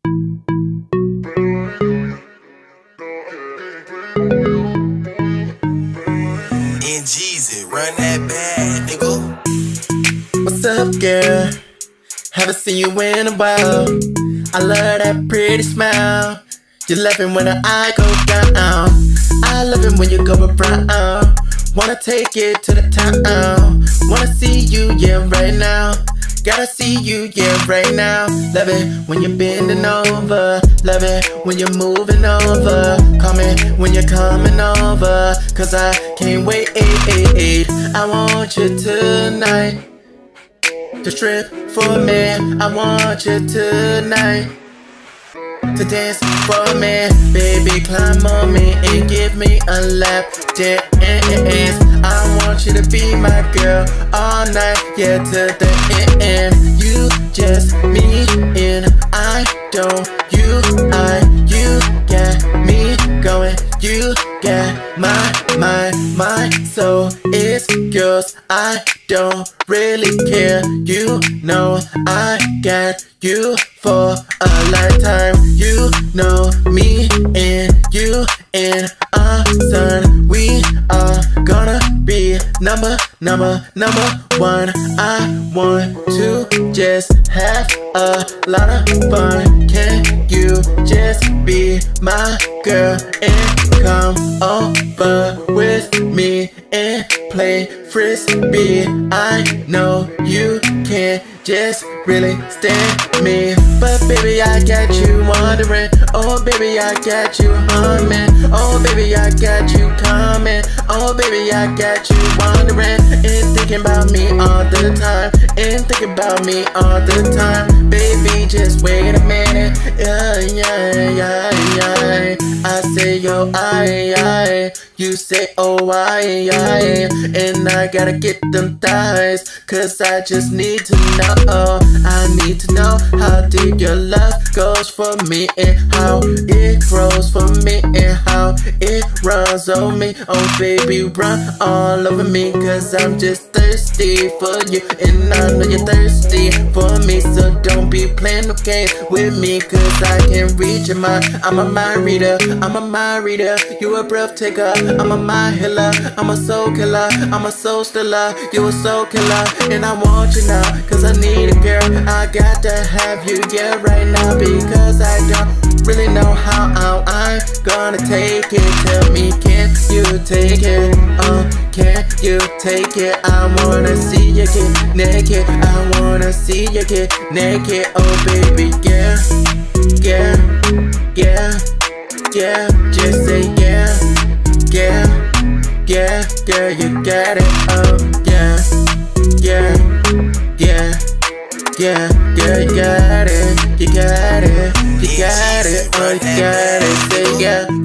In Jeezy, run that bag, nigga. What's up, girl? Haven't seen you in a while. I love that pretty smile. You love it when the eye goes down. I love it when you go around. Wanna take it to the town. Wanna see you, yeah, right now. Gotta see you, yeah, right now. Love it when you're bending over. Love it when you're moving over. Call me when you're coming over, cause I can't wait. I want you tonight. Just trip for me. I want you tonight to dance for me. Baby, climb on me and give me a lap dance. I want you to be my girl all night, yeah, to the end. You just me and I don't. You got me going. You got my soul is yours. I don't really care. You know I got you for a lifetime. You know me and you and our son. We are gonna be number one. I want to just have a lot of fun. Can you just be my girl and come over with me and play frisbee? I know you can't just really stand me, but baby, I got you wondering. Oh baby, I got you humming. Oh baby, I got you coming. Oh baby, I got you wondering and thinking about me all the time. And thinking about me all the time. Baby, just wait a minute. I say yo, you say oh, and I gotta get them thighs, cause I just need to know. I need to know how deep your love goes for me, and how it grows for me, and how it runs on me. Oh baby, run all over me, cause I'm just thirsty for you, and I know you're thirsty for me. So don't be playing no games with me, cause I can't read your mind. I'm a mind reader, I'm a mind reader. You a breath taker, I'm a mind healer. I'm a soul killer, I'm a soul stealer. You a soul killer, and I want you now, cause I need a girl. I got to have you, yeah, right now, because I don't really know how I'm gonna take it. Tell me, can you take it? Can you take it? I wanna see you get naked. I wanna see you get naked. Oh baby, yeah, just say yeah, girl, you got it. Oh yeah, girl, you got it, oh you got it, say yeah.